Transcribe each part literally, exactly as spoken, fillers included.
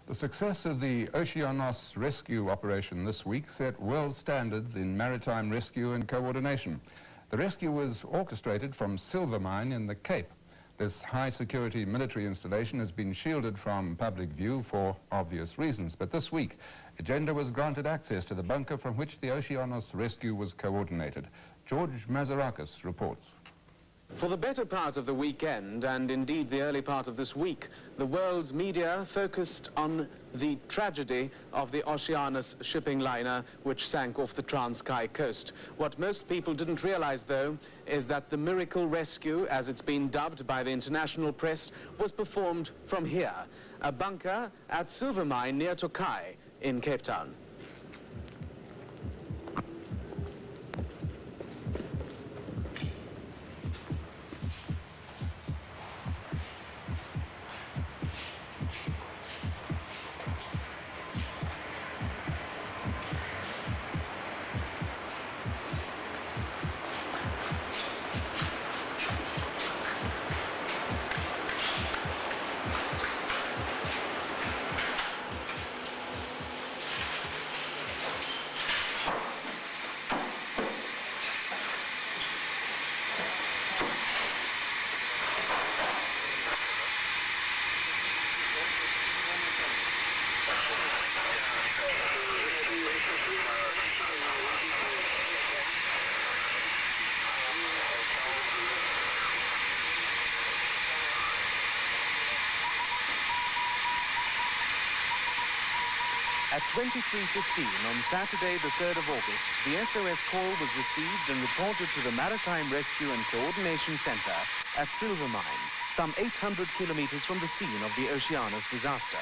The success of the Oceanos rescue operation this week set world standards in maritime rescue and coordination. The rescue was orchestrated from Silvermine in the Cape. This high-security military installation has been shielded from public view for obvious reasons, but this week, Agenda was granted access to the bunker from which the Oceanos rescue was coordinated. George Mazarakis reports. For the better part of the weekend, and indeed the early part of this week, the world's media focused on the tragedy of the Oceanos shipping liner which sank off the Transkei coast. What most people didn't realize, though, is that the miracle rescue, as it's been dubbed by the international press, was performed from here, a bunker at Silvermine near Tokai in Cape Town. At twenty-three fifteen on Saturday, the third of August, the S O S call was received and reported to the Maritime Rescue and Coordination Center at Silvermine, some eight hundred kilometers from the scene of the Oceanos disaster.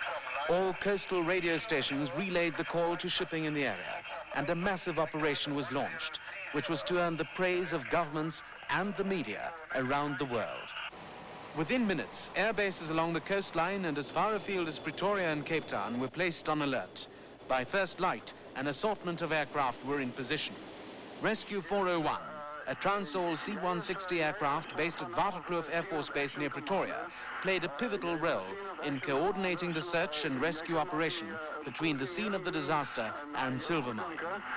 All coastal radio stations relayed the call to shipping in the area, and a massive operation was launched, which was to earn the praise of governments and the media around the world. Within minutes, air bases along the coastline and as far afield as Pretoria and Cape Town were placed on alert. By first light, an assortment of aircraft were in position. Rescue four oh one, a Transall C one sixty aircraft based at Waterkloof Air Force Base near Pretoria, played a pivotal role in coordinating the search and rescue operation between the scene of the disaster and Silvermine.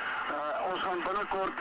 Ons gaan binnekort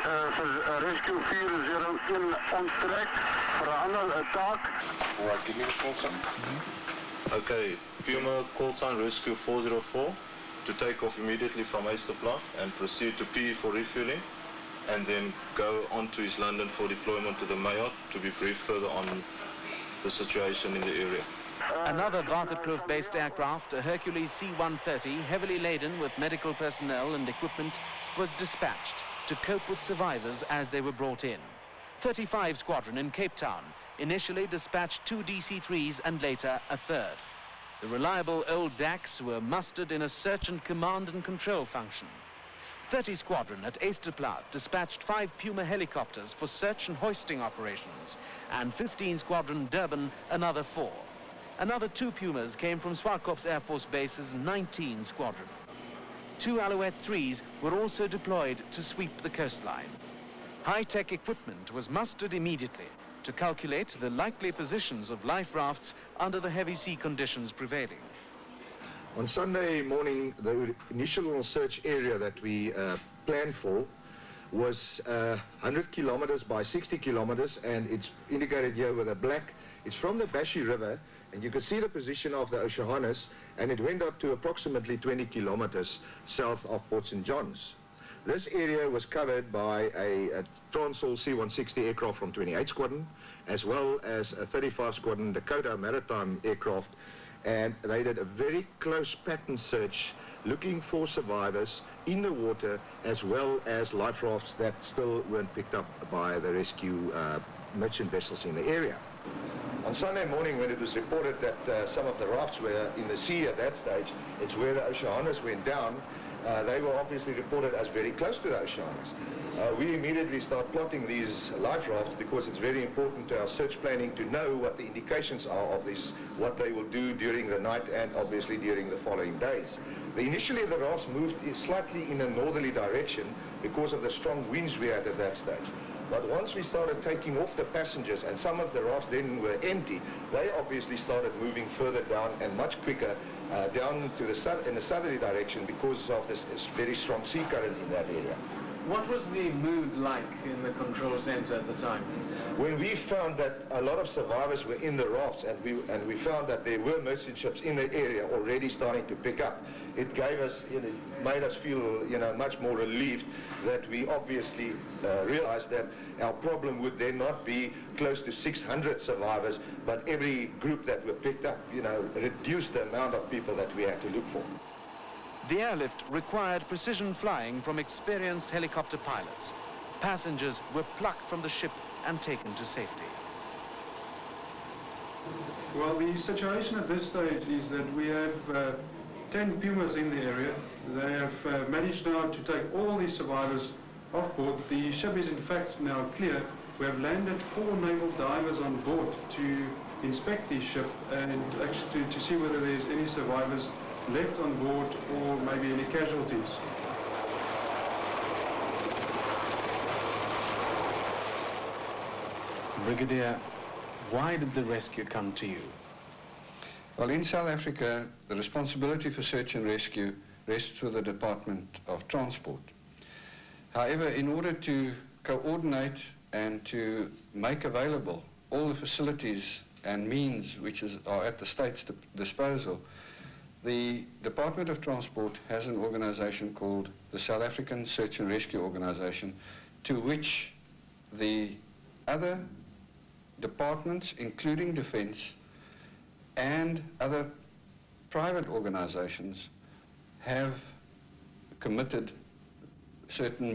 vir rescue four oh one onttrek vir 'n ander taak. Right, give me the call sign. Mm-hmm. Okay, Puma call sign rescue four oh four to take off immediately from Easterplant and proceed to P E for refueling, and then go on to East London for deployment to the Mayotte to be briefed further on the situation in the area. Another Waterkloof-based aircraft, a Hercules C one thirty, heavily laden with medical personnel and equipment, was dispatched to cope with survivors as they were brought in. thirty-five Squadron in Cape Town initially dispatched two D C threes and later a third. The reliable old D A Cs were mustered in a search and command and control function. thirty Squadron at Easterplant dispatched five Puma helicopters for search and hoisting operations, and fifteen Squadron Durban another four. Another two Pumas came from Swartkops Air Force Base's nineteen Squadron. Two Alouette threes were also deployed to sweep the coastline. High-tech equipment was mustered immediately to calculate the likely positions of life rafts under the heavy sea conditions prevailing. On Sunday morning, the initial search area that we uh, planned for was uh, one hundred kilometers by sixty kilometers, and it's indicated here with a black. It's from the Bashi River, and you can see the position of the Oceanos, and it went up to approximately twenty kilometers south of Port Saint John's. This area was covered by a, a Transall C one sixty aircraft from twenty-eight Squadron, as well as a thirty-five Squadron Dakota maritime aircraft, and they did a very close pattern search looking for survivors in the water, as well as life rafts that still weren't picked up by the rescue uh, merchant vessels in the area. On Sunday morning, when it was reported that uh, some of the rafts were in the sea at that stage, it's where the Oceanos went down. Uh, they were obviously reported as very close to the Oceanos. Uh, we immediately start plotting these life rafts because it's very important to our search planning to know what the indications are of this, what they will do during the night and obviously during the following days. The, initially the rafts moved slightly in a northerly direction because of the strong winds we had at that stage. But once we started taking off the passengers and some of the rafts then were empty, they obviously started moving further down and much quicker uh, down to the south, in the southerly direction because of this, this very strong sea current in that area. What was the mood like in the control center at the time? When we found that a lot of survivors were in the rafts and we, and we found that there were merchant ships in the area already starting to pick up, it gave us, you know, made us feel, you know, much more relieved that we obviously uh, realized that our problem would then not be close to six hundred survivors, but every group that were picked up, you know, reduced the amount of people that we had to look for. The airlift required precision flying from experienced helicopter pilots. Passengers were plucked from the ship and taken to safety. Well, the situation at this stage is that we have uh, ten Pumas in the area. They have uh, managed now to take all these survivors off board. The ship is in fact now clear. We have landed four naval divers on board to inspect the ship and actually to, to see whether there's any survivors left on board or maybe any casualties. Brigadier, why did the rescue come to you? Well, in South Africa, the responsibility for search and rescue rests with the Department of Transport. However, in order to coordinate and to make available all the facilities and means which is, are at the state's di disposal, the Department of Transport has an organization called the South African Search and Rescue Organization, to which the other departments, including Defence, and other private organizations have committed certain